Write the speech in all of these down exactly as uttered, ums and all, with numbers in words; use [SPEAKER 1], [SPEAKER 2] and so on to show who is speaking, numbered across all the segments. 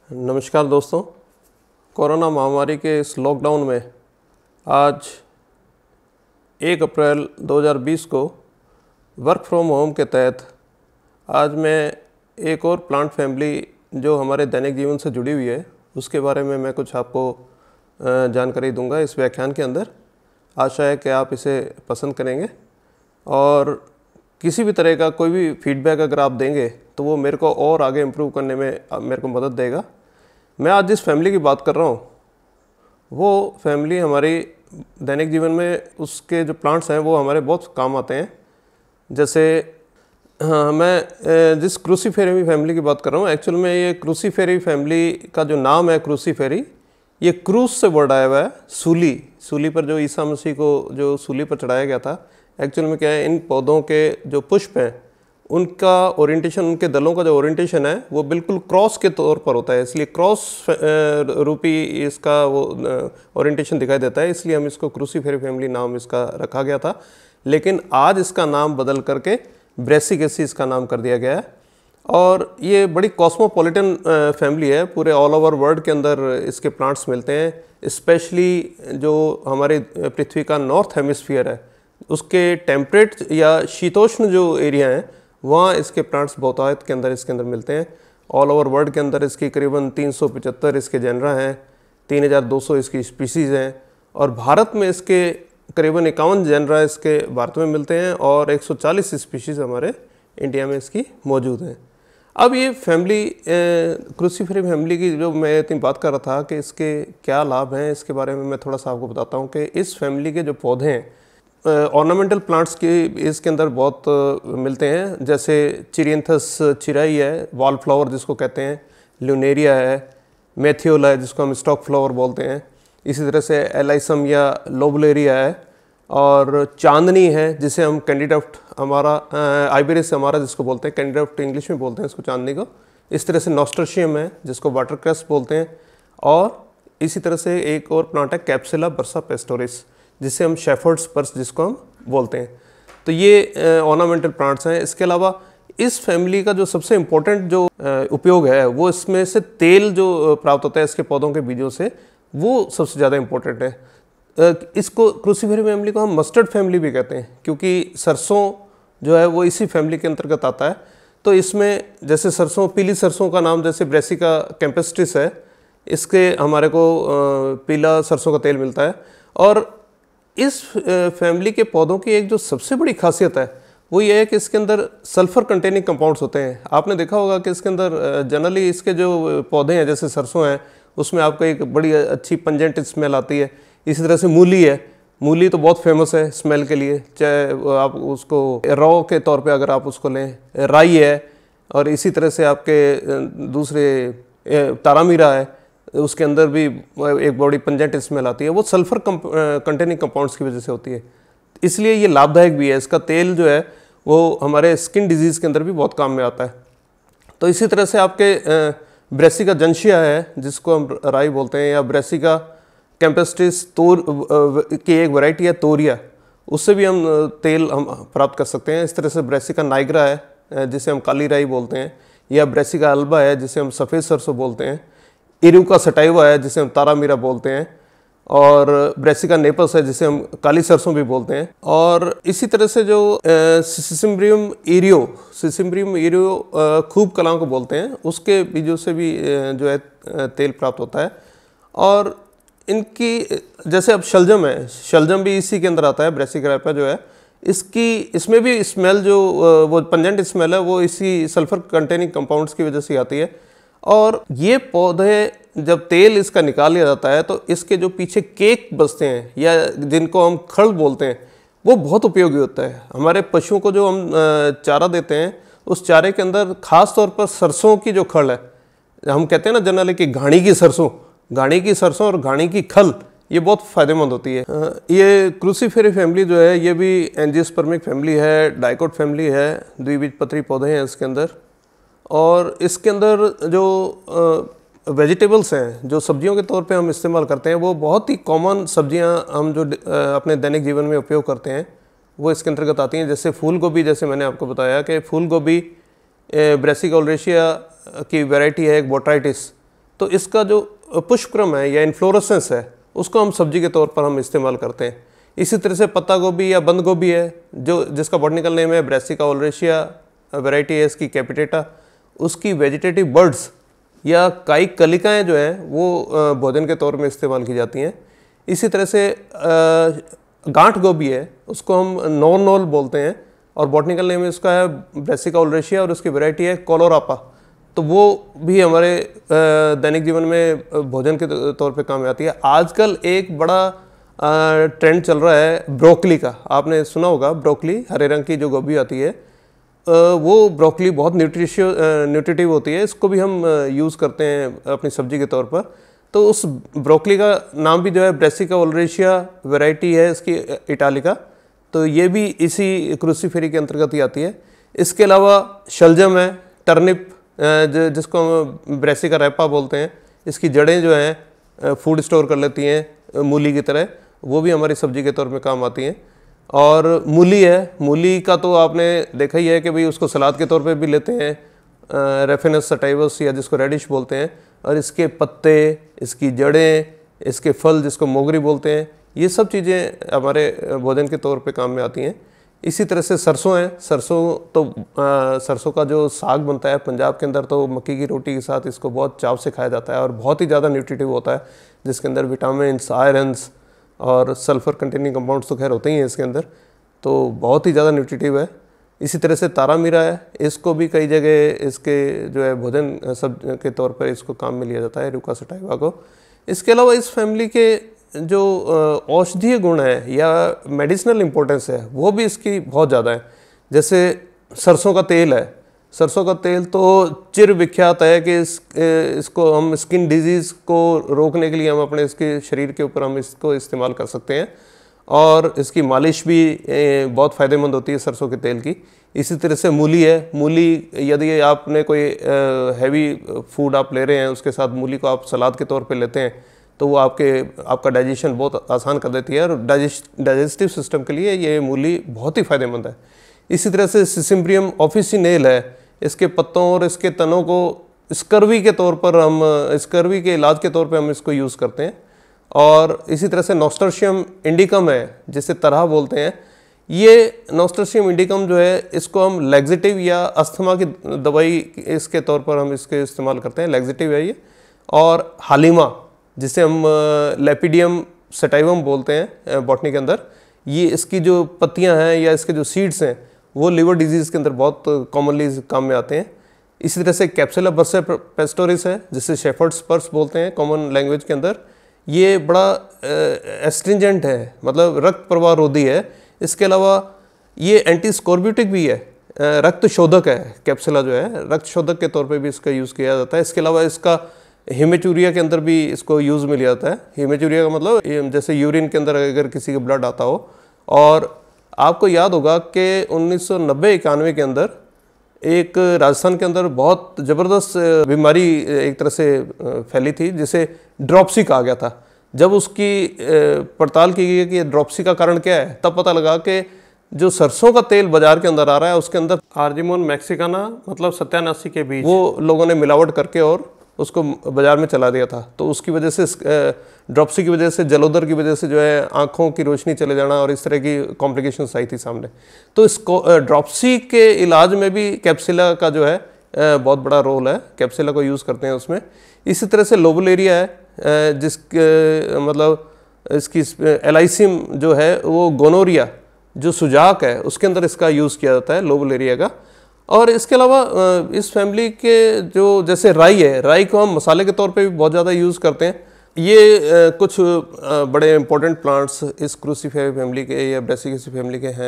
[SPEAKER 1] नमस्कार दोस्तों, कोरोना महामारी के इस लॉकडाउन में आज एक अप्रैल दो हज़ार बीस को वर्क फ्रॉम होम के तहत आज मैं एक और प्लांट फैमिली जो हमारे दैनिक जीवन से जुड़ी हुई है उसके बारे में मैं कुछ आपको जानकारी दूंगा इस व्याख्यान के अंदर। आशा है कि आप इसे पसंद करेंगे और किसी भी तरह का कोई भी फीडबैक अगर आप देंगे तो वो मेरे को और आगे इम्प्रूव करने में मेरे को मदद देगा। मैं आज जिस फैमिली की बात कर रहा हूँ वो फैमिली हमारी दैनिक जीवन में उसके जो प्लांट्स हैं वो हमारे बहुत काम आते हैं। जैसे हाँ, मैं जिस क्रूसीफेरी फैमिली की बात कर रहा हूँ, एक्चुअल में ये क्रूसीफेरी फैमिली का जो नाम है क्रूसीफेरी, ये क्रूस से वर्ड आया हुआ है, सूली सूली पर जो ईसा मसीह को जो सूली पर चढ़ाया गया था। एक्चुअल में क्या है, इन पौधों के जो पुष्प हैं उनका ओरिएंटेशन, उनके दलों का जो ओरिएंटेशन है वो बिल्कुल क्रॉस के तौर पर होता है, इसलिए क्रॉस रूपी इसका वो ओरिएंटेशन दिखाई देता है, इसलिए हम इसको क्रूसीफेरी फैमिली नाम इसका रखा गया था। लेकिन आज इसका नाम बदल करके ब्रेसिकेसी इसका नाम कर दिया गया है और ये बड़ी कॉस्मोपॉलिटन फैमिली है। पूरे ऑल ओवर वर्ल्ड के अंदर इसके प्लांट्स मिलते हैं। स्पेशली जो हमारी पृथ्वी का नॉर्थ हेमिस्फीयर है उसके टेम्परेट या शीतोष्ण जो एरिया हैं वहाँ इसके प्लांट्स बहुतायत के अंदर इसके अंदर मिलते हैं। ऑल ओवर वर्ल्ड के अंदर इसकी करीबन तीन सौ पचहत्तर इसके जेनरा हैं, तीन हज़ार दो सौ इसकी स्पीसीज़ हैं और भारत में इसके करीबन इक्यावन जेनरा इसके भारत में मिलते हैं और एक सौ चालीस स्पीशीज़ हमारे इंडिया में इसकी मौजूद हैं। अब ये फैमिली क्रूसीफेरी फैमिली की जो मैं इतनी बात कर रहा था कि इसके क्या लाभ हैं, इसके बारे में मैं थोड़ा सा आपको बताता हूँ कि इस फैमिली के जो पौधे हैं ऑर्नामेंटल प्लांट्स की इसके अंदर बहुत मिलते हैं। जैसे चिरियंथस चिराई है, वॉल फ्लावर जिसको कहते हैं, ल्यूनेरिया है, मैथियोला है जिसको हम स्टॉक फ्लावर बोलते हैं, इसी तरह से एलाइसम या लोबुलेरिया है और चांदनी है जिसे हम कैंडिडेप्ट हमारा आइबेरिस हमारा जिसको बोलते हैं, कैंडिडेप्ट इंग्लिश में बोलते हैं इसको चांदनी को। इस तरह से नॉस्टर्शियम है जिसको वाटरक्रेस बोलते हैं और इसी तरह से एक और प्लांट है कैप्सुला बर्सा पेस्टोरिस जिसे हम शेफर्ड्स पर्स जिसको हम बोलते हैं। तो ये ऑर्नामेंटल प्लांट्स हैं। इसके अलावा इस फैमिली का जो सबसे इम्पोर्टेंट जो उपयोग है वो इसमें से तेल जो प्राप्त होता है इसके पौधों के बीजों से, वो सबसे ज़्यादा इम्पोर्टेंट है। इसको क्रूसीफेरी फैमिली को हम मस्टर्ड फैमिली भी कहते हैं क्योंकि सरसों जो है वो इसी फैमिली के अंतर्गत आता है। तो इसमें जैसे सरसों, पीली सरसों का नाम जैसे ब्रेसिका कैम्पेस्ट्रिस है, इसके हमारे को पीला सरसों का तेल मिलता है। और इस फैमिली के पौधों की एक जो सबसे बड़ी खासियत है वो ये है कि इसके अंदर सल्फ़र कंटेनिंग कंपाउंड्स होते हैं। आपने देखा होगा कि इसके अंदर जनरली इसके जो पौधे हैं जैसे सरसों हैं उसमें आपको एक बड़ी अच्छी पंजेंट स्मेल आती है। इसी तरह से मूली है, मूली तो बहुत फेमस है स्मेल के लिए, चाहे आप उसको रॉ के तौर पे अगर आप उसको लें। राई है और इसी तरह से आपके दूसरे तारामीरा है, उसके अंदर भी एक बड़ी पंजेंट स्मेल आती है, वो सल्फ़र कंटेनिंग कंपाउंड्स की वजह से होती है, इसलिए ये लाभदायक भी है। इसका तेल जो है वो हमारे स्किन डिजीज़ के अंदर भी बहुत काम में आता है। तो इसी तरह से आपके ब्रेसिका जंशिया है जिसको हम राई बोलते हैं, या ब्रेसिका कैम्पेस्ट्रिस तोर की एक वैरायटी है तोरिया, उससे भी हम तेल हम प्राप्त कर सकते हैं। इस तरह से ब्रेसिका नाइग्रा है जिसे हम काली राई बोलते हैं, या ब्रेसिका अल्बा है जिसे हम सफ़ेद सरसों बोलते हैं, इरुका सटाइवा है जिसे हम तारामीरा बोलते हैं, और ब्रेसिका नेपस है जिसे हम काली सरसों भी बोलते हैं। और इसी तरह से जो सिसिम्ब्रियम एरियो सिसिम्ब्रियम एरियो खूब कलां को बोलते हैं, उसके बीजों से भी जो है तेल प्राप्त होता है। और इनकी जैसे अब शलजम है, शलजम भी इसी के अंदर आता है, ब्रेसिका रैपा जो है, इसकी इसमें भी स्मेल जो वो पंजेंट स्मेल है वो इसी सल्फ़र कंटेनिंग कंपाउंड्स की वजह से आती है। और ये पौधे जब तेल इसका निकाल लिया जाता है तो इसके जो पीछे केक बचते हैं या जिनको हम खड़ बोलते हैं वो बहुत उपयोगी होता है। हमारे पशुओं को जो हम चारा देते हैं उस चारे के अंदर ख़ास तौर पर सरसों की जो खड़ है, हम कहते हैं ना जनरली कि घाणी की सरसों, घाणी की सरसों और घाणी की खल, ये बहुत फ़ायदेमंद होती है। ये क्रूसीफेरी फैमिली जो है ये भी एंजियोस्पर्मिक फैमिली है, डाइकोट फैमिली है, द्विबीजपत्री पौधे हैं इसके अंदर। और इसके अंदर जो वेजिटेबल्स हैं जो सब्जियों के तौर पे हम इस्तेमाल करते हैं वो बहुत ही कॉमन सब्जियां हम जो अपने दैनिक जीवन में उपयोग करते हैं वो इसके अंतर्गत आती हैं। जैसे फूल गोभी, जैसे मैंने आपको बताया कि फूल गोभी ब्रेसिका ओलेरासिया की वैरायटी है एक बोट्राइटिस, तो इसका जो पुष्पक्रम है या इन्फ्लोरेसेंस है उसको हम सब्जी के तौर पर हम इस्तेमाल करते हैं। इसी तरह से पत्ता गोभी या बंद गोभी है जो जिसका बॉटनिकल नेम है ब्रेसिका ओलरेशिया, वैरायटी है इसकी कैपिटेटा, उसकी वेजिटेटिव बर्ड्स या कायिक कलिकाएँ जो हैं वो भोजन के तौर में इस्तेमाल की जाती हैं। इसी तरह से गांठ गोभी है उसको हम नॉन नोल बोलते हैं और बॉटनिकल नेम इसका है ब्रेसिका ओलरेशिया और उसकी वैरायटी है कोलोरापा। तो वो भी हमारे दैनिक जीवन में भोजन के तौर पे काम में आती है। आजकल एक बड़ा ट्रेंड चल रहा है ब्रोकली का, आपने सुना होगा ब्रोकली, हरे रंग की जो गोभी आती है वो ब्रोकली बहुत न्यूट्रिशियो न्यूट्रिटिव होती है, इसको भी हम यूज़ करते हैं अपनी सब्जी के तौर पर। तो उस ब्रोकली का नाम भी जो है ब्रेसिका ओलरेशिया वैरायटी है इसकी इटालिका, तो ये भी इसी क्रूसीफेरी के अंतर्गत ही आती है। इसके अलावा शलजम है, टर्निप जिसको हम ब्रेसिका रैपा बोलते हैं, इसकी जड़ें जो हैं फूड स्टोर कर लेती हैं मूली की तरह, वो भी हमारी सब्जी के तौर में काम आती हैं। और मूली है, मूली का तो आपने देखा ही है कि भाई उसको सलाद के तौर पे भी लेते हैं, रेफिनस सटाइवस या जिसको रेडिश बोलते हैं, और इसके पत्ते, इसकी जड़ें, इसके फल जिसको मोगरी बोलते हैं, ये सब चीज़ें हमारे भोजन के तौर पे काम में आती हैं। इसी तरह से सरसों है, सरसों तो आ, सरसों का जो साग बनता है पंजाब के अंदर तो मक्की की रोटी के साथ इसको बहुत चाव से खाया जाता है और बहुत ही ज़्यादा न्यूट्रिटिव होता है, जिसके अंदर विटामिन्स, आयरन्स और सल्फ़र कंटेनिंग कंपाउंड्स तो खैर होते ही हैं इसके अंदर, तो बहुत ही ज़्यादा न्यूट्रिटिव है। इसी तरह से तारा मीरा है, इसको भी कई जगह इसके जो है भोजन सब के तौर पर इसको काम में लिया जाता है, रूका सटाइवा को। इसके अलावा इस फैमिली के जो औषधीय गुण है या मेडिसिनल इम्पोर्टेंस है वो भी इसकी बहुत ज़्यादा है। जैसे सरसों का तेल है, सरसों का तेल तो चिर विख्यात है कि इस इसको हम स्किन डिजीज़ को रोकने के लिए हम अपने इसके शरीर के ऊपर हम इसको इस्तेमाल कर सकते हैं और इसकी मालिश भी बहुत फ़ायदेमंद होती है सरसों के तेल की। इसी तरह से मूली है, मूली यदि आपने कोई हैवी फूड आप ले रहे हैं उसके साथ मूली को आप सलाद के तौर पे लेते हैं तो वो आपके आपका डाइजेशन बहुत आसान कर देती है और डाइजेस्ट डाइजेस्टिव सिस्टम के लिए ये मूली बहुत ही फ़ायदेमंद है। इसी तरह से सिसिम्ब्रियम ऑफिसिनेल है, इसके पत्तों और इसके तनों को स्कर्वी के तौर पर हम स्कर्वी के इलाज के तौर पे हम इसको यूज़ करते हैं। और इसी तरह से नॉस्टर्शियम इंडिकम है जिसे तरह बोलते हैं, ये नॉस्टर्शियम इंडिकम जो है इसको हम लैक्सेटिव या अस्थमा की दवाई इसके तौर पर हम इसके इस्तेमाल करते हैं, लैक्सेटिव है ये। और हालिमा जिसे हम लेपिडियम सटाइवम बोलते हैं बॉटनी के अंदर, ये इसकी जो पत्तियां हैं या इसके जो सीड्स हैं वो लिवर डिजीज़ के अंदर बहुत कॉमनली काम में आते हैं। इसी तरह से कैप्सुला बर्सा पेस्टोरिस है जिसे शेफर्ड्स पर्स बोलते हैं कॉमन लैंग्वेज के अंदर, ये बड़ा एस्ट्रिंजेंट है, मतलब रक्त प्रवाह रोधी है। इसके अलावा ये एंटी स्कॉर्ब्यूटिक भी है, रक्त शोधक है, कैप्सुला जो है रक्त शोधक के तौर पे भी इसका यूज़ किया जाता है। इसके अलावा इसका हेमेचूरिया के अंदर भी इसको यूज़ में लिया जाता है। हेमेचूरिया का मतलब जैसे यूरिन के अंदर अगर किसी का ब्लड आता हो। और आपको याद होगा कि उन्नीस सौ नब्बे इक्यानवे के अंदर एक राजस्थान के अंदर बहुत ज़बरदस्त बीमारी एक तरह से फैली थी जिसे ड्रॉप्सी कहा गया था। जब उसकी पड़ताल की गई कि ड्रॉप्सी का कारण क्या है, तब पता लगा कि जो सरसों का तेल बाजार के अंदर आ रहा है उसके अंदर आर्जिमोन मैक्सिकाना मतलब सत्यानाशी के बीज वो लोगों ने मिलावट करके और उसको बाज़ार में चला दिया था। तो उसकी वजह से ड्रॉप्सी की वजह से, जलोदर की वजह से जो है आँखों की रोशनी चले जाना और इस तरह की कॉम्प्लिकेशंस आई थी सामने। तो इसको ड्रॉप्सी के इलाज में भी कैप्सुला का जो है बहुत बड़ा रोल है, कैप्सुला को यूज़ करते हैं उसमें। इसी तरह से लोबुलेरिया है जिसके मतलब इसकी एलाइसिम जो है वो गोनोरिया जो सुजाक है उसके अंदर इसका यूज़ किया जाता है लोबुलेरिया का। और इसके अलावा इस फैमिली के जो जैसे राई है, राई को हम मसाले के तौर पे भी बहुत ज़्यादा यूज़ करते हैं। ये कुछ बड़े इंपॉर्टेंट प्लांट्स इस क्रूसीफेरी फैमिली के या ब्रेसिकेसी फैमिली के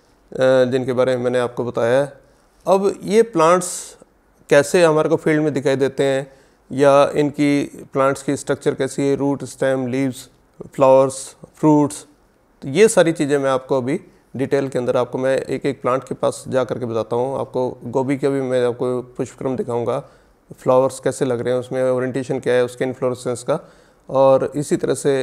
[SPEAKER 1] हैं जिनके बारे में मैंने आपको बताया है। अब ये प्लांट्स कैसे हमारे को फील्ड में दिखाई देते हैं या इनकी प्लांट्स की स्ट्रक्चर कैसी है, root, stem, leaves, flowers, fruits, तो ये सारी चीज़ें मैं आपको अभी डिटेल के अंदर आपको मैं एक एक प्लांट के पास जा करके बताता हूँ। आपको गोभी का भी मैं आपको पुष्पक्रम दिखाऊंगा, फ्लावर्स कैसे लग रहे हैं, उसमें ओरिएंटेशन क्या है उसके इन्फ्लोरेसेंस का, और इसी तरह से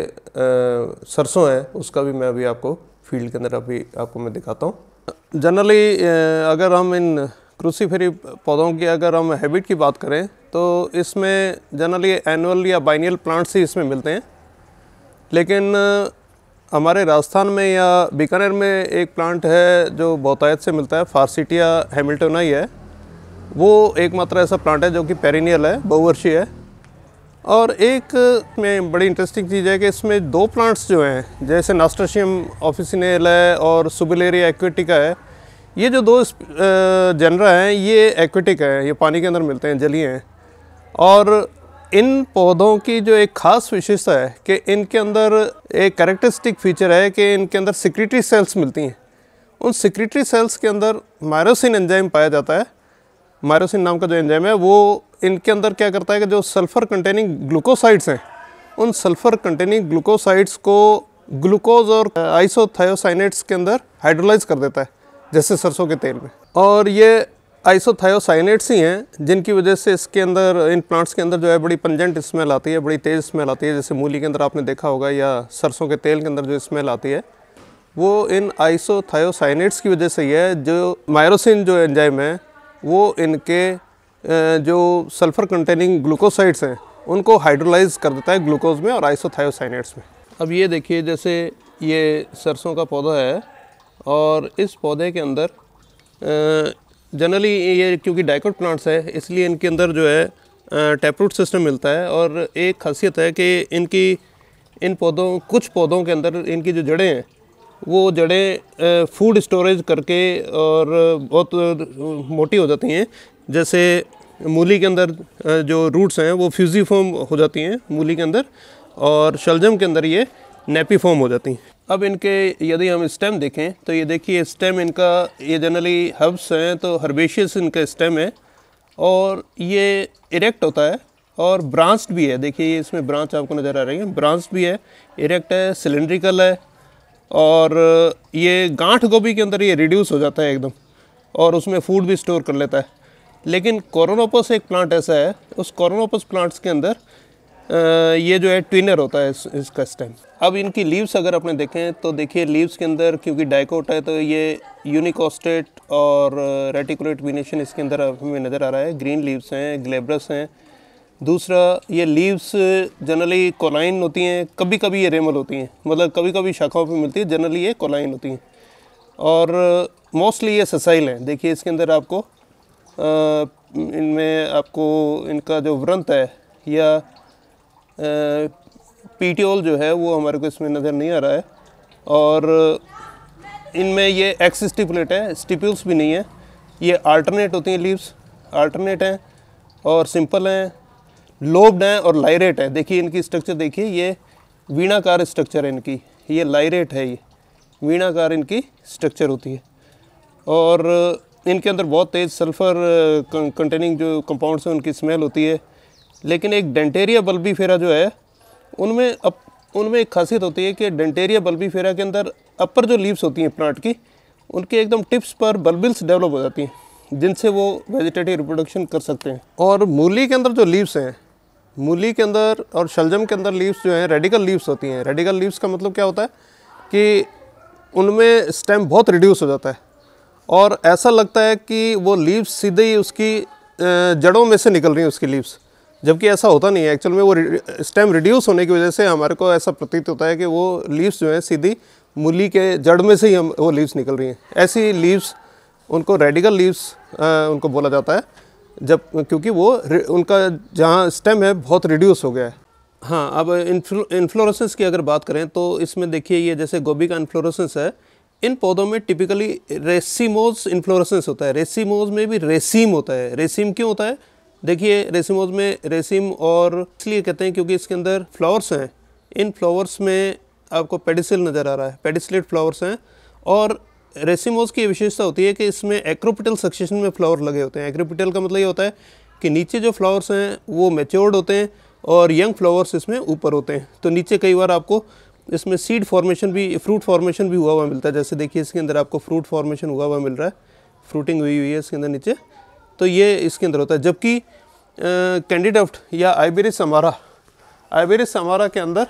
[SPEAKER 1] आ, सरसों है उसका भी मैं अभी आपको फील्ड के अंदर अभी आपको मैं दिखाता हूँ। जनरली अगर हम इन क्रूसीफेरी पौधों की अगर हम हैबिट की बात करें तो इसमें जनरली एनुअल या बाइनियल प्लांट्स ही इसमें मिलते हैं। लेकिन हमारे राजस्थान में या बीकानेर में एक प्लांट है जो बहुतायत से मिलता है, फार्सिटिया हैमिल्टोनाई है। वो एकमात्र ऐसा प्लांट है जो कि पेरिनियल है, बहुवर्षीय है। और एक में बड़ी इंटरेस्टिंग चीज़ है कि इसमें दो प्लांट्स जो हैं, जैसे नास्टर्शियम ऑफिसिनेल है और सुबिलेरिया एक्वेटिका है, ये जो दो जनरा हैं ये एक्वेटिक है, ये पानी के अंदर मिलते हैं, जलीय हैं। और इन पौधों की जो एक ख़ास विशेषता है कि इनके अंदर एक कैरेक्टरिस्टिक फीचर है कि इनके अंदर सिक्रीटरी सेल्स मिलती हैं। उन सिक्रीटरी सेल्स के अंदर मायरोसिन एंजाइम पाया जाता है। मायरोसिन नाम का जो एंजाइम है वो इनके अंदर क्या करता है कि जो सल्फ़र कंटेनिंग ग्लूकोसाइड्स हैं, उन सल्फ़र कंटेनिंग ग्लूकोसाइड्स को ग्लूकोज और आइसोथायोसाइनेट्स के अंदर हाइड्रोलाइज कर देता है, जैसे सरसों के तेल में। और ये आइसोथायोसाइनेट्स ही हैं जिनकी वजह से इसके अंदर, इन प्लांट्स के अंदर जो है बड़ी पंजेंट स्मेल आती है, बड़ी तेज़ स्मेल आती है। जैसे मूली के अंदर आपने देखा होगा या सरसों के तेल के अंदर जो स्मेल आती है वो इन आइसोथायोसाइनेट्स की वजह से ही है। जो मायरोसिन जो एंजाइम है वो इनके जो सल्फ़र कंटेनिंग ग्लूकोसाइड्स हैं उनको हाइड्रोलाइज कर देता है ग्लूकोज में और आइसोथायोसाइनेट्स में। अब ये देखिए, जैसे ये सरसों का पौधा है और इस पौधे के अंदर जनरली ये क्योंकि डाइकोट प्लांट्स है इसलिए इनके अंदर जो है टैपरूट सिस्टम मिलता है। और एक खासियत है कि इनकी इन पौधों कुछ पौधों के अंदर इनकी जो जड़ें हैं वो जड़ें फूड स्टोरेज करके और बहुत मोटी हो जाती हैं। जैसे मूली के अंदर जो रूट्स हैं वो फ्यूजिफॉर्म हो जाती हैं मूली के अंदर, और शलजम के अंदर ये नेपीफॉर्म हो जाती हैं। अब इनके यदि हम स्टेम देखें तो ये देखिए स्टेम इनका, ये जनरली हर्ब्स हैं तो हर्बेशियस इनका स्टेम है और ये इरेक्ट होता है और ब्रांच्ड भी है। देखिए ये इसमें ब्रांच आपको नज़र आ रही है, ब्रांच्ड भी है, इरेक्ट है, सिलेंड्रिकल है। और ये गांठ गोभी के अंदर ये रिड्यूस हो जाता है एकदम और उसमें फूड भी स्टोर कर लेता है। लेकिन कोरोनोपस एक प्लांट ऐसा है, उस कोरोनोपस प्लांट्स के अंदर ये जो है ट्विनर होता है इस, इसका स्टेम। अब इनकी लीव्स अगर आपने देखें तो देखिए लीव्स के अंदर क्योंकि डाइकोट है तो ये यूनिकोस्टेट और रेटिकुलेट वेनेशन इसके अंदर हमें नज़र आ रहा है। ग्रीन लीव्स हैं, ग्लेब्रस हैं। दूसरा, ये लीव्स जनरली कोलाइन होती हैं, कभी कभी ये रेमल होती हैं, मतलब कभी कभी शाखाओं पे मिलती है, जनरली ये कोलाइन होती हैं। और मोस्टली ये ससाइल हैं। देखिए इसके अंदर आपको इनमें आपको इनका जो व्रंत है या पीटियोल जो है वो हमारे को इसमें नज़र नहीं आ रहा है। और इनमें ये एक्स स्टिपुलेट है, स्टिप्यूल्स भी नहीं है। ये अल्टरनेट होती हैं लीव्स, अल्टरनेट हैं और सिंपल हैं, लोब्ड हैं और लाइरेट है। देखिए इनकी स्ट्रक्चर देखिए, ये वीणाकार स्ट्रक्चर है इनकी, ये लाइरेट है, ये वीणाकार इनकी स्ट्रक्चर होती है। और इनके अंदर बहुत तेज़ सल्फ़र कंटेनिंग जो कंपाउंड्स हैं उनकी स्मेल होती है। लेकिन एक डेंटेरिया बल्बीफेरा जो है उनमें अप उनमें एक खासियत होती है कि डेंटेरिया बल्बीफेरा के अंदर अपर जो लीव्स होती हैं प्लांट की, उनके एकदम टिप्स पर बल्बिल्स डेवलप हो जाती हैं जिनसे वो वेजिटेटिव रिप्रोडक्शन कर सकते हैं। और मूली के अंदर जो लीव्स हैं, मूली के अंदर और शलजम के अंदर लीव्स जो हैं रेडिकल लीव्स होती हैं। रेडिकल लीव्स का मतलब क्या होता है कि उनमें स्टेम बहुत रिड्यूस हो जाता है और ऐसा लगता है कि वो लीव्स सीधे ही उसकी जड़ों में से निकल रही हैं उसकी लीव्स, जबकि ऐसा होता नहीं है। एक्चुअल में वो स्टेम रिड्यूस होने की वजह से हमारे को ऐसा प्रतीत होता है कि वो लीव्स जो हैं सीधी मूली के जड़ में से ही हम वो लीव्स निकल रही हैं। ऐसी लीव्स उनको रेडिकल लीव्स उनको बोला जाता है, जब क्योंकि वो उनका जहाँ स्टेम है बहुत रिड्यूस हो गया है। हाँ, अब इन्फ्लोरेसेंस की अगर बात करें तो इसमें देखिए ये जैसे गोभी का इन्फ्लोरेसेंस है, इन पौधों में टिपिकली रेसिमोज इन्फ्लोरेसेंस होता है। रेसिमोज में भी रेसीम होता है। रेसीम क्यों होता है? देखिए रेसिमोज में रेसीम और इसलिए कहते हैं क्योंकि इसके अंदर फ्लावर्स हैं। इन फ्लावर्स में आपको पेडिसिल नज़र आ रहा है, पेडिसिलेट फ्लावर्स हैं। और रेसिमोज की विशेषता होती है कि इसमें एक्रोपिटल सक्सेशन में फ्लावर लगे होते हैं। एक्रोपिटल का मतलब ये होता है कि नीचे जो फ्लावर्स हैं वो मैच्योर्ड होते हैं और यंग फ्लावर्स इसमें ऊपर होते हैं। तो नीचे कई बार आपको इसमें सीड फॉर्मेशन भी, फ्रूट फॉर्मेशन भी हुआ हुआ मिलता है। जैसे देखिए इसके अंदर आपको फ्रूट फॉर्मेशन हुआ हुआ मिल रहा है, फ्रूटिंग हुई हुई है इसके अंदर नीचे, तो ये इसके अंदर होता है। जबकि कैंडिडेप्ट या आइबेरिस अमारा, आइबेरिस अमारा के अंदर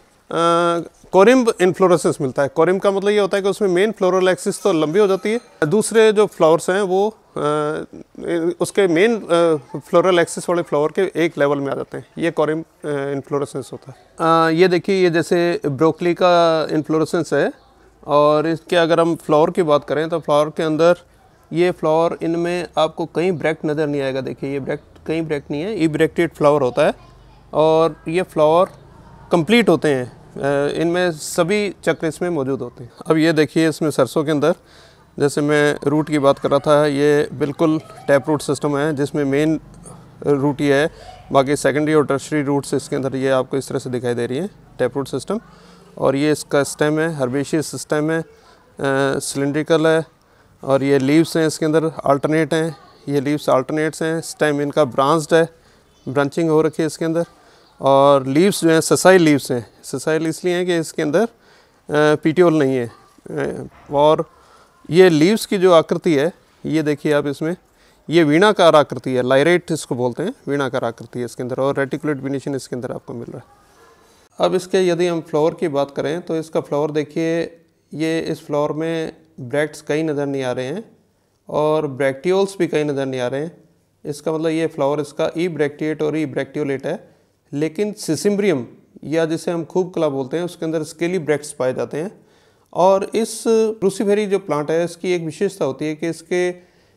[SPEAKER 1] कोरिम्ब इन्फ्लोरेसेंस मिलता है। कोरिम्ब का मतलब ये होता है कि उसमें मेन फ्लोरल एक्सिस तो लंबी हो जाती है, दूसरे जो फ्लावर्स हैं वो उसके मेन फ्लोरल एक्सिस वाले फ्लावर के एक लेवल में आ जाते हैं। ये कॉरिम इन्फ्लोरेसेंस होता है। आ, ये देखिए, ये जैसे ब्रोकली का इन्फ्लोरेसेंस है, और इसके अगर हम फ्लावर की बात करें तो फ्लावर के अंदर ये फ्लावर, इनमें आपको कहीं ब्रैक्ट नज़र नहीं आएगा। देखिए ये ब्रैक्ट, कहीं ब्रैक्ट नहीं है, ई ब्रैक्टेड फ्लावर होता है, और ये फ्लावर कंप्लीट होते हैं, इनमें सभी चक्र इसमें मौजूद होते हैं। अब ये देखिए, इसमें सरसों के अंदर जैसे मैं रूट की बात कर रहा था, ये बिल्कुल टैप रूट सिस्टम है जिसमें मेन रूट ये है, बाकी सेकेंडरी और टर्शरी रूट्स इसके अंदर ये आपको इस तरह से दिखाई दे रही हैं, टैप रूट सिस्टम। और ये इसका स्टेम है, हर्बेशियस सिस्टम है, सिलिंड्रिकल है, और ये लीव्स हैं इसके अंदर अल्टरनेट हैं, ये लीव्स अल्टरनेट्स हैं। स्टेम इनका ब्रांच्ड है, ब्रांचिंग हो रखी है इसके अंदर। और लीव्स जो हैं ससाइल लीव्स हैं, ससाइल इसलिए हैं कि इसके अंदर पीटियोल नहीं है। और ये लीव्स की जो आकृति है, ये देखिए आप, इसमें ये वीणाकार आकृति है, लाइरेट इसको बोलते हैं, वीणाकार आकृति है इसके अंदर, और रेटिकुलेट वेनिशन इसके अंदर आपको मिल रहा है। अब इसके यदि हम फ्लावर की बात करें तो इसका फ्लावर देखिए, ये इस फ्लावर में ब्रैक्ट्स कहीं नज़र नहीं आ रहे हैं, और ब्रैक्टियोल्स भी कहीं नज़र नहीं आ रहे हैं। इसका मतलब ये फ्लावर इसका ई ब्रैक्टिएट और ई ब्रैक्टियोलेट है। लेकिन सिसिम्ब्रियम, या जिसे हम खूब कला बोलते हैं, उसके अंदर स्केली ब्रैक्ट्स पाए जाते हैं। और इस क्रूसीफेरी जो प्लांट है, इसकी एक विशेषता होती है कि इसके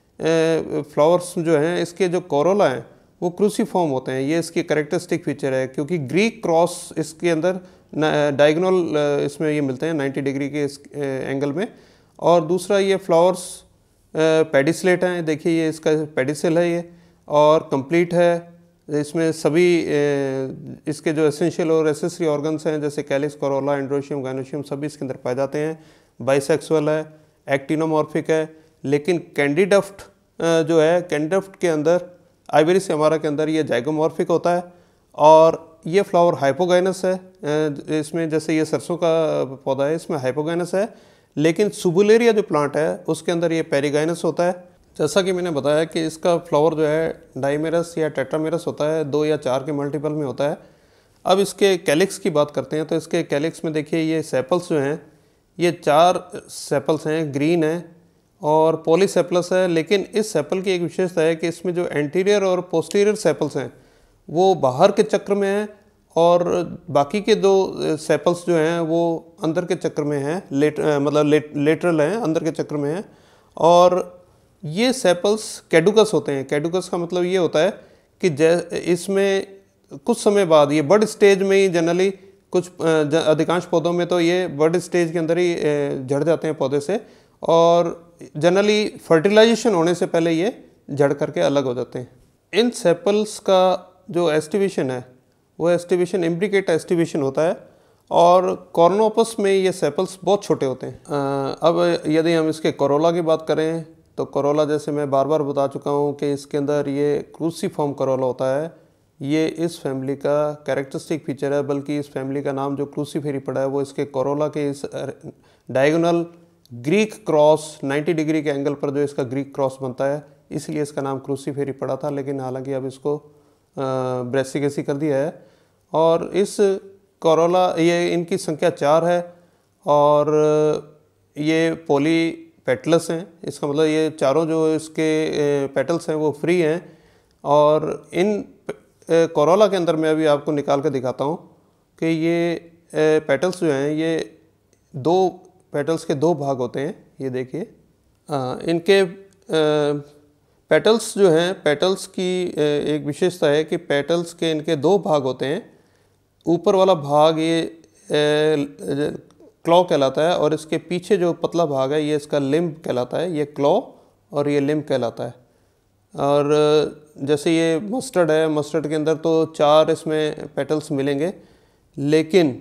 [SPEAKER 1] फ्लावर्स जो हैं, इसके जो कोरोला हैं वो क्रूसीफॉर्म होते हैं। ये इसकी करेक्टरिस्टिक फीचर है, क्योंकि ग्रीक क्रॉस इसके अंदर डायगोनल इसमें ये मिलते हैं नब्बे डिग्री के इस एंगल में। और दूसरा, ये फ्लावर्स पेडिसलेट हैं, देखिए ये इसका पेडिसल है ये, और कंप्लीट है। इसमें सभी इसके जो एसेंशियल और एसेसरी ऑर्गन्स हैं, जैसे कैलिक्स, कोरोला, एंड्रोशियम, गायनोशियम, सभी इसके अंदर पाए जाते हैं। बाइसेक्सुअल है, एक्टिनोमॉर्फिक है। लेकिन कैंडिडफ्ट जो है, कैंडिडफ्ट के अंदर, आइवेरिस हमारा के अंदर ये जाइगोमॉर्फिक होता है। और ये फ्लावर हाइपोगाइनस है, इसमें जैसे ये सरसों का पौधा है, इसमें हाइपोगाइनस है। लेकिन सुबुलेरिया जो प्लांट है उसके अंदर ये पेरिगाइनस होता है। जैसा कि मैंने बताया कि इसका फ्लावर जो है डाइमेरस या टेट्रामेरस होता है, दो या चार के मल्टीपल में होता है। अब इसके कैलिक्स की बात करते हैं तो इसके कैलिक्स में देखिए, ये सेपल्स जो हैं, ये चार सेपल्स हैं, ग्रीन है और पॉलीसेपलस है। लेकिन इस सेपल की एक विशेषता है कि इसमें जो एंटीरियर और पोस्टीरियर सेपल्स हैं वो बाहर के चक्र में हैं, और बाकी के दो सेपल्स जो हैं वो अंदर के चक्र में हैं, लेट मतलब लेट, लेटरल हैं, अंदर के चक्र में हैं। और ये सेपल्स कैडुकस होते हैं। कैडुकस का मतलब ये होता है कि इसमें कुछ समय बाद, ये बर्ड स्टेज में ही जनरली, कुछ अधिकांश पौधों में तो ये बर्ड स्टेज के अंदर ही झड़ जाते हैं पौधे से, और जनरली फर्टिलाइजेशन होने से पहले ये झड़ करके अलग हो जाते हैं। इन सेपल्स का जो एस्टिवेशन है वो एस्टिवेशन इम्ब्रिकेट एस्टिवेशन होता है, और कॉर्नोपस में ये सेपल्स बहुत छोटे होते हैं। आ, अब यदि हम इसके कोरोला की बात करें तो कोरोला, जैसे मैं बार बार बता चुका हूँ कि इसके अंदर ये क्रूसीफॉर्म कोरोला होता है। ये इस फैमिली का कैरेक्टरिस्टिक फीचर है, बल्कि इस फैमिली का नाम जो क्रूसीफेरी पड़ा है वो इसके कोरोला के इस डायगोनल ग्रीक क्रॉस नब्बे डिग्री के एंगल पर जो इसका ग्रीक क्रॉस बनता है, इसलिए इसका नाम क्रूसीफेरी पड़ा था। लेकिन हालांकि अब इसको ब्रेसिकेसी कर दिया है। और इस कोरोला, ये इनकी संख्या चार है, और ये पॉली पेटल्स हैं। इसका मतलब ये चारों जो इसके पेटल्स हैं वो फ्री हैं। और इन कोरोला के अंदर मैं अभी आपको निकाल कर दिखाता हूँ कि ये पेटल्स जो हैं, ये दो पेटल्स के दो भाग होते हैं। ये देखिए, इनके पेटल्स जो हैं, पेटल्स की एक विशेषता है कि पेटल्स के इनके दो भाग होते हैं। ऊपर वाला भाग ये क्लॉ कहलाता है, और इसके पीछे जो पतला भाग है ये इसका लिम्ब कहलाता है। ये क्लॉ और ये लिम्ब कहलाता है। और जैसे ये मस्टर्ड है, मस्टर्ड के अंदर तो चार इसमें पेटल्स मिलेंगे। लेकिन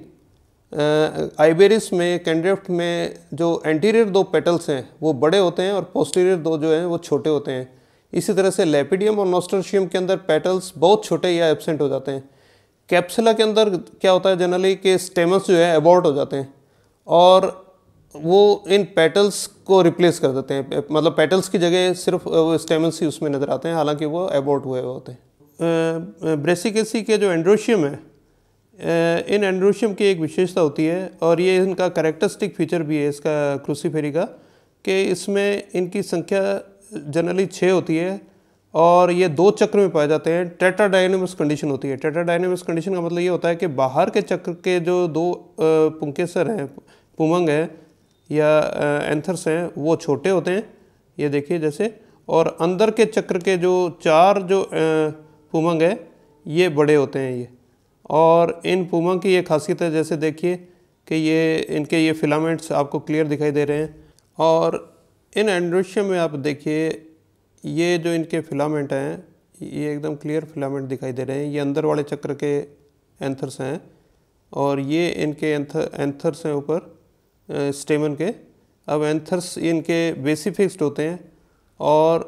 [SPEAKER 1] आइबेरिस में, कैंड्रिफ्ट में जो एंटीरियर दो पेटल्स हैं वो बड़े होते हैं, और पोस्टीरियर दो जो हैं वो छोटे होते हैं। इसी तरह से लेपिडियम और नॉस्टर्शियम के अंदर पेटल्स बहुत छोटे या एब्सेंट हो जाते हैं। कैप्सुला के अंदर क्या होता है जनरली कि स्टेमस जो है एबॉर्ट हो जाते हैं, और वो इन पेटल्स को रिप्लेस कर देते हैं। मतलब पेटल्स की जगह सिर्फ वो स्टेमस ही उसमें नज़र आते हैं, हालांकि वो एबॉर्ट हुए होते हैं। ब्रेसिकेसी के जो एंड्रोशियम है, इन एंड्रोशियम की एक विशेषता होती है, और ये इनका कैरेक्टरिस्टिक फीचर भी है इसका क्रूसीफेरी का, कि इसमें इनकी संख्या जनरली छः होती है और ये दो चक्र में पाए जाते हैं। टेट्राडाइनेमस कंडीशन होती है। टेट्राडाइनेमस कंडीशन का मतलब ये होता है कि बाहर के चक्र के जो दो पुंकेसर हैं, पुमंग हैं या एंथर्स हैं, वो छोटे होते हैं, ये देखिए जैसे, और अंदर के चक्र के जो चार जो पुमंग है ये बड़े होते हैं ये। और इन पुमंग की ये खासियत है, जैसे देखिए कि ये इनके ये फिलामेंट्स आपको क्लियर दिखाई दे रहे हैं। और इन एंड्रोशियम में आप देखिए ये जो इनके फिलामेंट हैं ये एकदम क्लियर फिलामेंट दिखाई दे रहे हैं। ये अंदर वाले चक्र के एंथर्स हैं और ये इनके एंथर एंथर्स हैं ऊपर स्टेमन के। अब एंथर्स इनके बेसिफिक्स्ड होते हैं और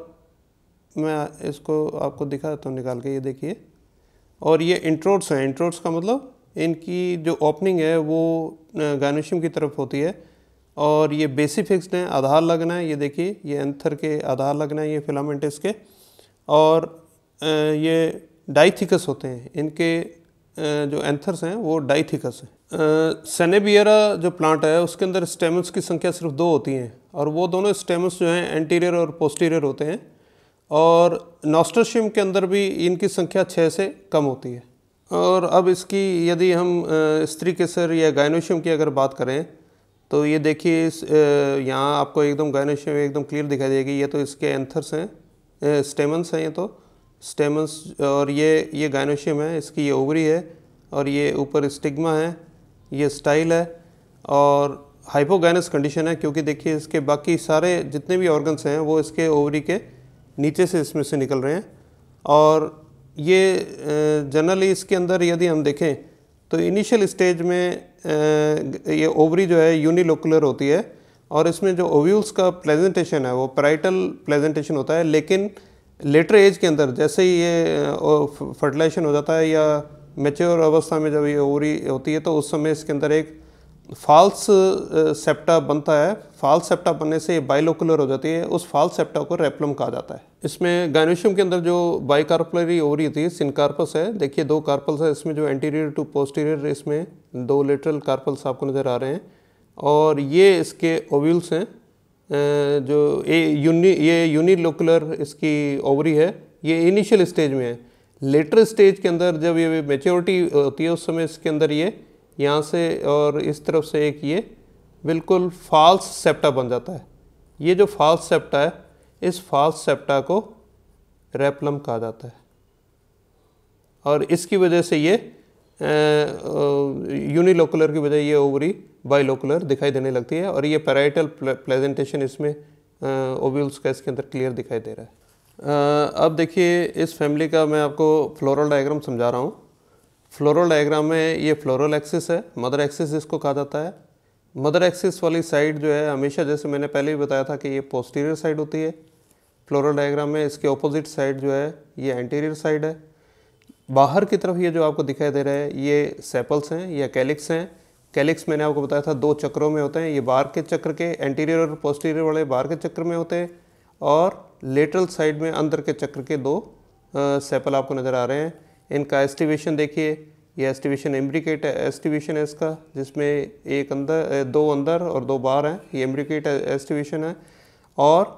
[SPEAKER 1] मैं इसको आपको दिखाता हूँ निकाल के, ये देखिए। और ये इंट्रोड्स हैं। इंट्रोड्स का मतलब इनकी जो ओपनिंग है वो गायनोशियम की तरफ होती है और ये बेसिफिक्स्ड हैं, आधार लगना है, ये देखिए ये एंथर के आधार लगना है, ये फिलामेंट इसके। और ये डाइथिकस होते हैं, इनके जो एंथर्स हैं वो डाइथिकस हैं। सेनेबियरा जो प्लांट है उसके अंदर स्टेमन्स की संख्या सिर्फ दो होती हैं और वो दोनों स्टेमन्स जो हैं एंटीरियर और पोस्टीरियर होते हैं। और नॉस्ट्रशियम के अंदर भी इनकी संख्या छः से कम होती है। और अब इसकी यदि हम स्त्री केसर या गायनोशियम की अगर बात करें तो ये देखिए इस यहाँ आपको एकदम गायनोशियम एकदम क्लियर दिखाई देगी। ये तो इसके एंथर्स हैं, स्टेमन्स हैं, ये तो स्टेमन्स। और ये ये गायनोशियम है, इसकी ये ओवरी है और ये ऊपर स्टिग्मा है, ये स्टाइल है। और हाइपोगाइनस कंडीशन है क्योंकि देखिए इसके बाकी सारे जितने भी ऑर्गन्स हैं वो इसके ओवरी के नीचे से इसमें से निकल रहे हैं। और ये जनरली इसके अंदर यदि हम देखें तो इनिशियल स्टेज में ये ओवरी जो है यूनिलोकुलर होती है और इसमें जो ओव्यूल्स का प्रेजेंटेशन है वो पैराइटल प्रेजेंटेशन होता है। लेकिन लेटर एज के अंदर जैसे ही ये फर्टिलाइजेशन हो जाता है या मैच्योर अवस्था में जब ये ओवरी होती है तो उस समय इसके अंदर एक फाल्स सेप्टा बनता है। फाल्स सेप्टा बनने से ये बाइलोकुलर हो जाती है, उस फाल्स सेप्टा को रेप्लम कहा जाता है। इसमें गायनोशियम के अंदर जो बाइकार्पलरी ओवरी होती है सिनकार्पस है, देखिए दो कार्पल्स है इसमें, जो एंटीरियर टू पोस्टीरियर इसमें दो लेटरल कार्पल्स आपको नज़र आ रहे हैं। और ये इसके ओव्यूल्स हैं जो ये यूनि ये यूनिलोकुलर इसकी ओवरी है, ये इनिशियल स्टेज में है। लेटर स्टेज के अंदर जब ये मेच्योरिटी होती है उस समय इसके अंदर ये यहाँ से और इस तरफ से एक ये बिल्कुल फाल्स सेप्टा बन जाता है। ये जो फाल्स सेप्टा है इस फाल्स सेप्टा को रेप्लम कहा जाता है और इसकी वजह से ये यूनिलोकुलर की बजाय ये ओवरी बाइलोकुलर दिखाई देने लगती है। और ये पैराइटल प्रेजेंटेशन इसमें ओव्यूल्स का इसके अंदर क्लियर दिखाई दे रहा है। अब देखिए इस फैमिली का मैं आपको फ्लोरल डायग्राम समझा रहा हूँ। फ्लोरल डायग्राम में ये फ्लोरल एक्सिस है, मदर एक्सिस इसको कहा जाता है। मदर एक्सिस वाली साइड जो है हमेशा, जैसे मैंने पहले भी बताया था कि ये पोस्टीरियर साइड होती है फ्लोरल डायग्राम में। इसके ऑपोजिट साइड जो है ये एंटीरियर साइड है। बाहर की तरफ ये जो आपको दिखाई दे रहा है ये सेपल्स हैं या कैलिक्स हैं। कैलिक्स मैंने आपको बताया था दो चक्रों में होते हैं, ये बाहर के चक्र के एंटीरियर और पोस्टीरियर वाले बाहर के चक्र में होते हैं और लेटरल साइड में अंदर के चक्र के दो सेपल आपको नज़र आ रहे हैं। इनका एस्टिवेशन देखिए, ये एस्टिवेशन एम्ब्रिकेट एस्टिवेशन है इसका, जिसमें एक अंदर दो अंदर और दो बाहर हैं, ये एम्ब्रिकेट एस्टिवेशन है। और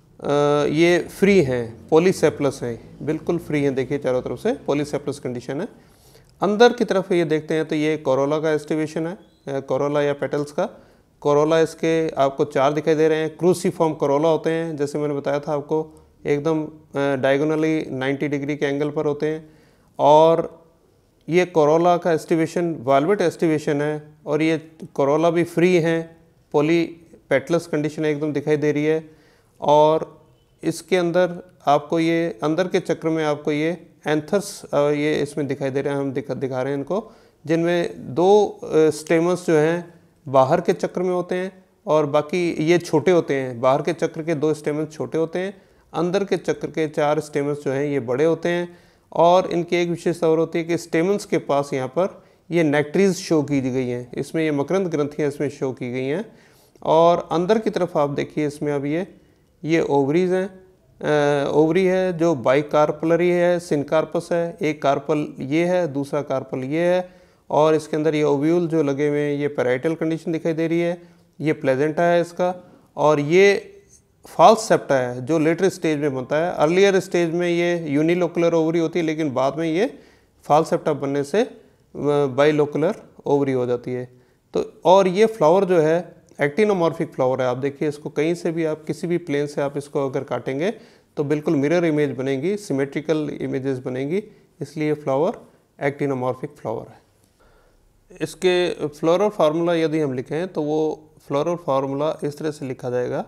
[SPEAKER 1] ये फ्री हैं, पॉलीसेप्लस हैं, बिल्कुल फ्री हैं, देखिए चारों तरफ से पॉलीसेप्लस कंडीशन है। अंदर की तरफ ये देखते हैं तो ये कोरोला का एस्टिवेशन है, कोरोला या पेटल्स का। कोरोला इसके आपको चार दिखाई दे रहे हैं, क्रूसीफॉर्म कोरोला होते हैं, जैसे मैंने बताया था आपको एकदम डायगोनली नब्बे डिग्री के एंगल पर होते हैं। और ये कोरोला का एस्टिवेशन वाल्वेट एस्टिवेशन है और ये कोरोला भी फ्री हैं, पॉली पेटलस कंडीशन एकदम दिखाई दे रही है। और इसके अंदर आपको ये अंदर के चक्र में आपको ये एंथर्स ये इसमें दिखाई दे रहे हैं, हम दिखा दिखा रहे हैं इनको, जिनमें दो स्टेमस जो हैं बाहर के चक्र में होते हैं और बाकी ये छोटे होते हैं। बाहर के चक्र के दो स्टेमस छोटे होते हैं, अंदर के चक्र के चार स्टेमस जो हैं ये बड़े होते हैं। और इनकी एक विशेषता और होती है कि स्टेमन्स के पास यहाँ पर ये नेक्ट्रीज शो की गई हैं, इसमें ये मकरंद ग्रंथियाँ इसमें शो की गई हैं। और अंदर की तरफ आप देखिए इसमें अब ये ये ओवरीज हैं, ओवरी है जो बाइकार्पलरी है, सिनकार्पस है, एक कार्पल ये है, दूसरा कार्पल ये है। और इसके अंदर ये ओव्यूल जो लगे हुए हैं ये पैराइटल कंडीशन दिखाई दे रही है, ये प्लेजेंटा है इसका। और ये फॉल्स सेप्टा है जो लेटर स्टेज में बनता है। अर्लियर स्टेज में ये यूनिलोकुलर ओवरी होती है, लेकिन बाद में ये फॉल्स सेप्टा बनने से बाइलोकुलर ओवरी हो जाती है। तो और ये फ्लावर जो है एक्टिनोमॉर्फिक फ्लावर है। आप देखिए इसको कहीं से भी, आप किसी भी प्लेन से आप इसको अगर काटेंगे तो बिल्कुल मिरर इमेज बनेगी, सिमेट्रिकल इमेजेस बनेंगी, इसलिए फ्लावर एक्टिनोमॉर्फिक फ्लावर है। इसके फ्लोरल फार्मूला यदि हम लिखें तो वो फ्लोरल फार्मूला इस तरह से लिखा जाएगा।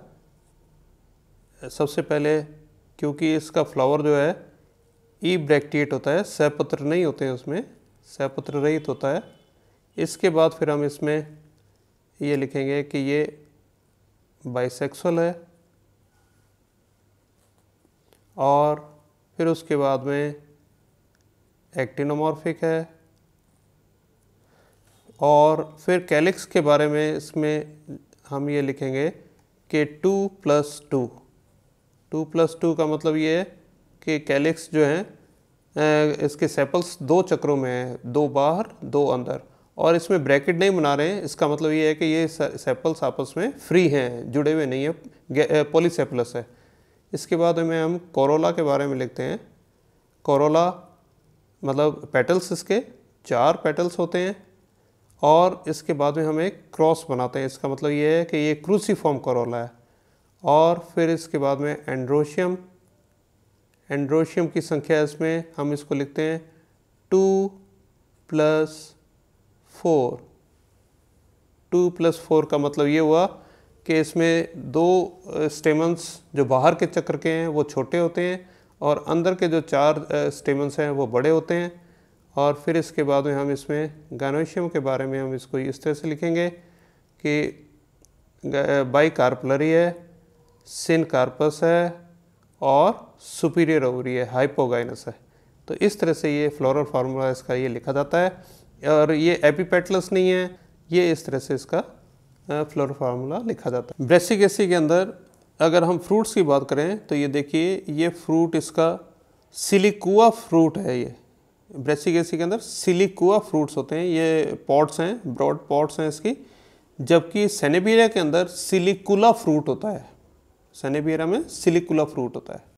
[SPEAKER 1] सबसे पहले क्योंकि इसका फ्लावर जो है ई ब्रैक्टिएट होता है, सहपत्र नहीं होते हैं उसमें, सहपत्र रहित होता है। इसके बाद फिर हम इसमें ये लिखेंगे कि ये बाइसेक्सुअल है, और फिर उसके बाद में एक्टिनोमॉर्फिक है, और फिर कैलिक्स के बारे में इसमें हम ये लिखेंगे कि two plus two two plus two का मतलब ये है कि कैलिक्स जो है इसके सेपल्स दो चक्रों में है, दो बाहर दो अंदर, और इसमें ब्रैकेट नहीं बना रहे हैं। इसका मतलब ये है कि ये सेपल्स आपस में फ्री हैं, जुड़े हुए नहीं है, पॉलीसेपलस है। इसके बाद में हम कोरोला के बारे में लिखते हैं। कोरोला मतलब पेटल्स, इसके चार पेटल्स होते हैं, और इसके बाद में हम एक क्रॉस बनाते हैं। इसका मतलब ये है कि ये क्रूसीफॉर्म कोरोला है। और फिर इसके बाद में एंड्रोशियम, एंड्रोशियम की संख्या इसमें हम इसको लिखते हैं two plus four. Two plus four का मतलब ये हुआ कि इसमें दो स्टेमन्स जो बाहर के चक्र के हैं वो छोटे होते हैं, और अंदर के जो चार स्टेमन्स हैं वो बड़े होते हैं। और फिर इसके बाद में हम इसमें गायनोशियम के बारे में हम इसको इस तरह से लिखेंगे कि बाई कार्पलरी है, सिन कार्पस है, और सुपीरियर ओवरी है, हाइपोगाइनस है। तो इस तरह से ये फ्लोरल फार्मूला इसका ये लिखा जाता है। और ये एपिपेटलस नहीं है, ये इस तरह से इसका फ्लोरल फार्मूला लिखा जाता है। ब्रेसिकेसी के अंदर अगर हम फ्रूट्स की बात करें तो ये देखिए, ये फ्रूट इसका सिलिकुआ फ्रूट है। ये ब्रेसिकेसी के अंदर सिलिकुआ फ्रूट्स होते हैं, ये पॉट्स हैं, ब्रॉड पॉट्स हैं इसकी। जबकि सेनेबियरा के अंदर सिलिकुला फ्रूट होता है, सेनेबियरा में सिलिकुला फ्रूट होता है।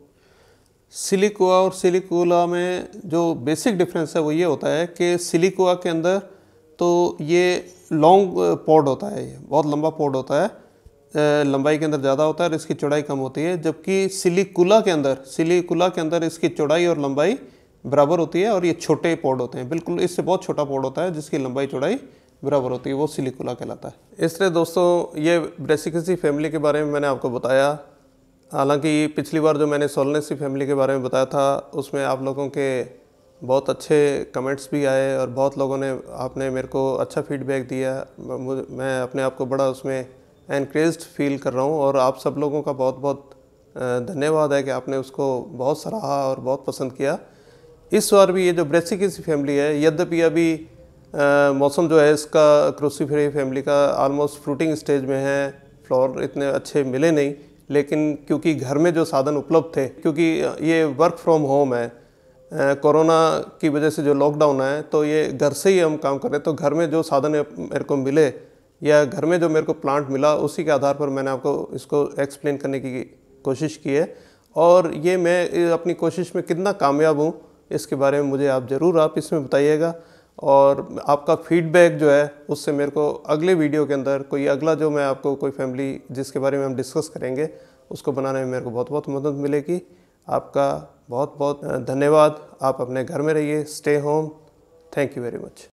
[SPEAKER 1] सिलिकुआ और सिलिकुला में जो बेसिक डिफरेंस है वो ये होता है कि सिलिकुआ के अंदर तो ये लॉन्ग पॉड होता है, ये बहुत लंबा पॉड होता है, लंबाई के अंदर ज़्यादा होता है और इसकी चौड़ाई कम होती है। जबकि सिलिकुला के अंदर सिलिकुला के अंदर इसकी चौड़ाई और लंबाई बराबर होती है, और ये छोटे पॉड होते हैं, बिल्कुल इससे बहुत छोटा पॉड होता है जिसकी लंबाई चौड़ाई बराबर होती है, वो सिलिकुला कहलाता है। इस तरह दोस्तों ये ब्रेसिकेसी फैमिली के बारे में मैंने आपको बताया। हालांकि पिछली बार जो मैंने सोलनेसी फैमिली के बारे में बताया था उसमें आप लोगों के बहुत अच्छे कमेंट्स भी आए, और बहुत लोगों ने आपने मेरे को अच्छा फीडबैक दिया। मैं अपने आप को बड़ा उसमें एनकरेज्ड फील कर रहा हूँ, और आप सब लोगों का बहुत बहुत धन्यवाद है कि आपने उसको बहुत सराहा और बहुत पसंद किया। इस बार भी ये जो ब्रेसिकेसी फैमिली है, यद्यपि अभी आ, मौसम जो है इसका क्रूसीफेरी फैमिली का ऑलमोस्ट फ्रूटिंग स्टेज में है, फ्लावर इतने अच्छे मिले नहीं, लेकिन क्योंकि घर में जो साधन उपलब्ध थे, क्योंकि ये वर्क फ्रॉम होम है, कोरोना की वजह से जो लॉकडाउन है, तो ये घर से ही हम काम कर रहे हैं, तो घर में जो साधन मेरे को मिले या घर में जो मेरे को प्लांट मिला, उसी के आधार पर मैंने आपको इसको एक्सप्लेन करने की कोशिश की है। और ये मैं अपनी कोशिश में कितना कामयाब हूँ इसके बारे में मुझे आप ज़रूर आप इसमें बताइएगा, और आपका फीडबैक जो है उससे मेरे को अगले वीडियो के अंदर कोई अगला जो मैं आपको कोई फैमिली जिसके बारे में हम डिस्कस करेंगे उसको बनाने में मेरे को बहुत बहुत मदद मिलेगी। आपका बहुत बहुत धन्यवाद। आप अपने घर में रहिए, stay home. Thank you very much.